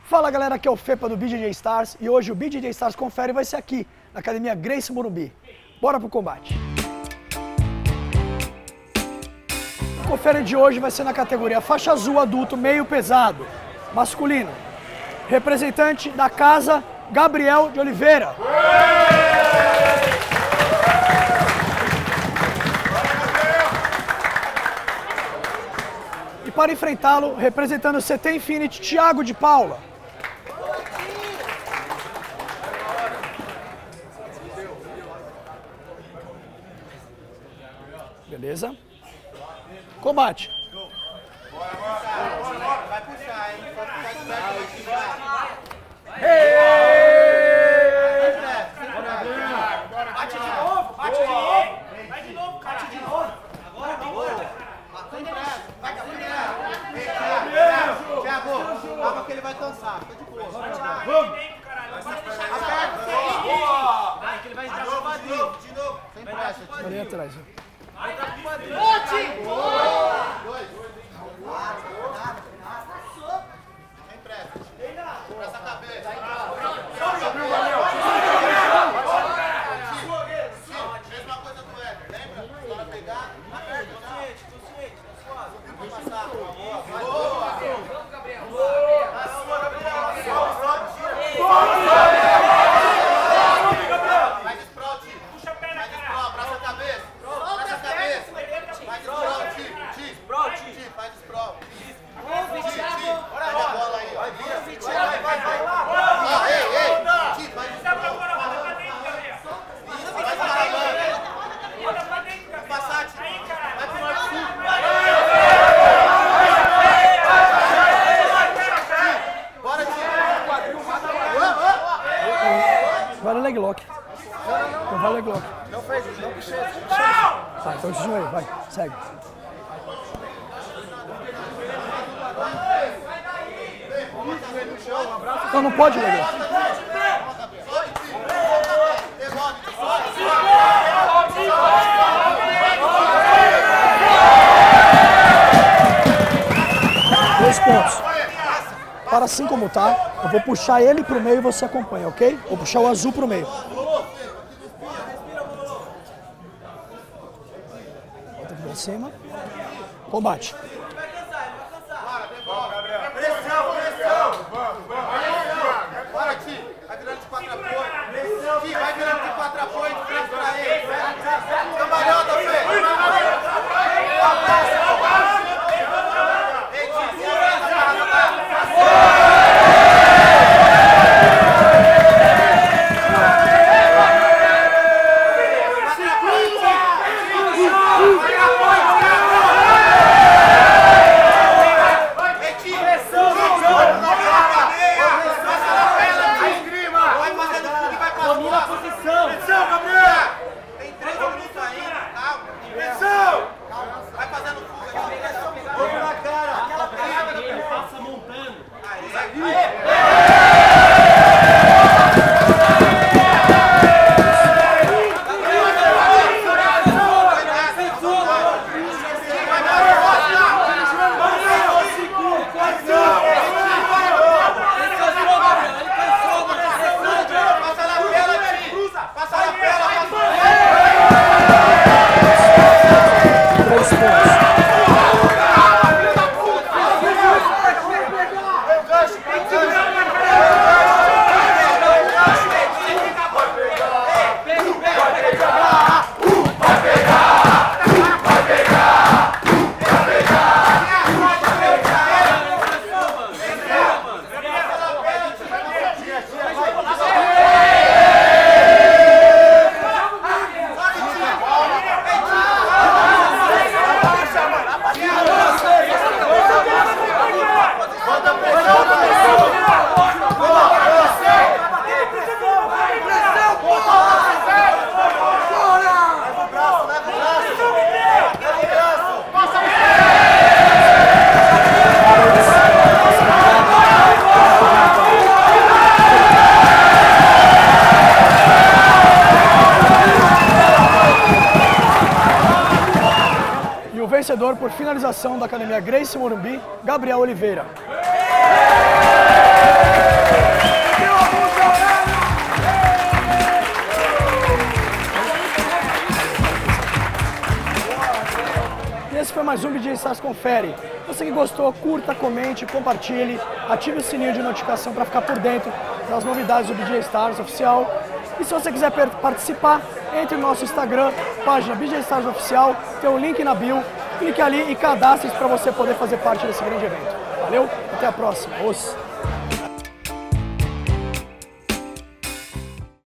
Fala galera, aqui é o Fepa do BJJ Stars e hoje o BJJ Stars Confere vai ser aqui, na Academia Gracie Morumbi. Bora pro combate! O Confere de hoje vai ser na categoria faixa azul adulto meio pesado, masculino. Representante da casa, Gabriel de Oliveira. E para enfrentá-lo, representando o CT Infinity, Thiago de Paula. Beleza? Combate. Vai puxar, hein? Pode ficar bate de novo, bate de novo. Vai de novo, bate de novo. Agora, vai Thiago, calma que ele vai cansar. Fica de boa. Vamos. Aperta o vai que ele vai entrar no quadril. De novo. Sem pressa. Ali atrás. Vai entrar no quadril. Dois. Sem pressa. Pressa a cabeça. Mesma coisa do Éder, lembra? Para pegar, aperta, tô ciente, tá suave. Vou passar. Boa! Vamos, Gabriel. Vai de sprawl, Ti. Puxa a perna, cara. Abraça a cabeça. Abraça a cabeça. Vai de sprawl, Ti. Faz de sprawl. Olha a bola aí, ó. Vai. Ei. Ti, faz de sprawl. Vale leg lock. Não vale leg lock. Não fez isso, não puxei. Tá, então continua aí, vai, segue. Não, não pode leg lock. Dois pontos. Para assim como tá, eu vou puxar ele pro meio e você acompanha, ok? Vou puxar o azul pro meio. Volta aqui pra cima. Combate. Bora, Ti. Vai virando de 4 apoios. Ti, vai virando de 4 apoios de frente pra ele. Cambalhota, Fê. Ei, Ti, vencedor por finalização da Academia Gracie Morumbi, Gabriel Oliveira. esse foi mais um BJ Stars Confere. Você que gostou, curta, comente, compartilhe, ative o sininho de notificação para ficar por dentro das novidades do BJ Stars Oficial. E se você quiser participar, entre no nosso Instagram, página BJ Stars Oficial, tem um link na bio, clique ali e cadastre-se para você poder fazer parte desse grande evento. Valeu, até a próxima. Os.